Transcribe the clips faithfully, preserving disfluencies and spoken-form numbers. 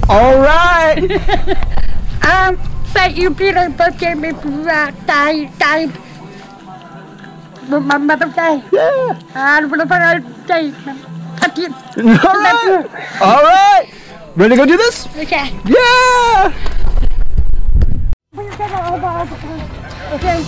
All right. um, thank you, Peter, for giving me that day, day. My Mother's Day. Yeah. And whatever I day. Thank you. All right. All right. Ready to go do this? Okay. Yeah. Okay.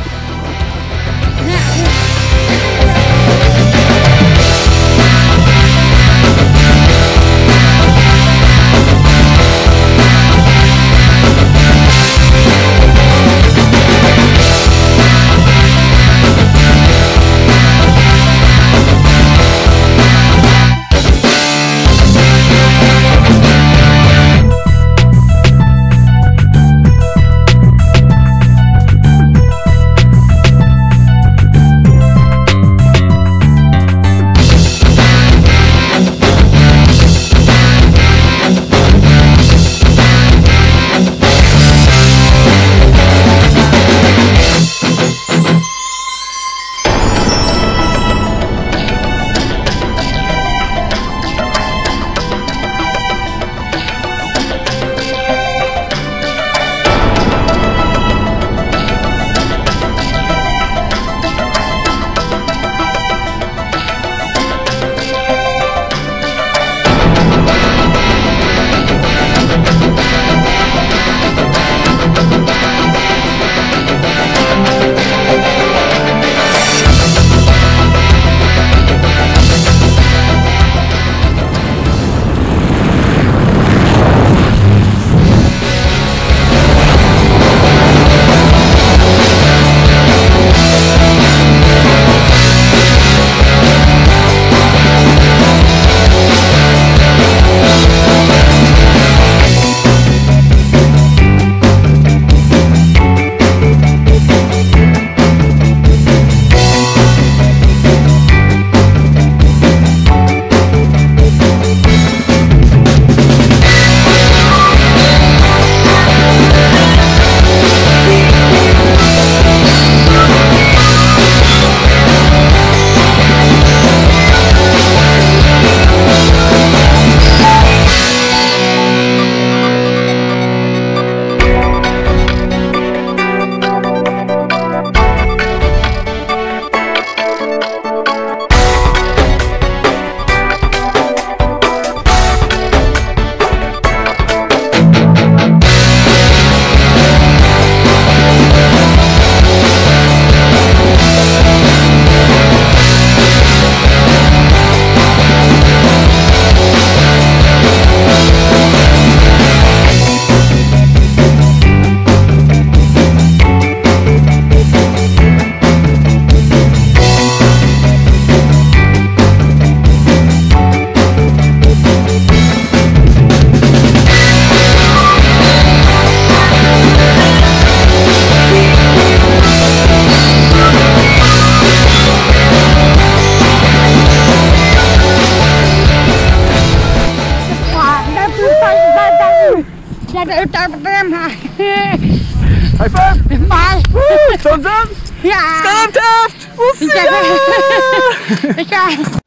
High five! Bye! Woo! Thumbs up! Yeah! Skydive Taft! We'll see ya! Okay.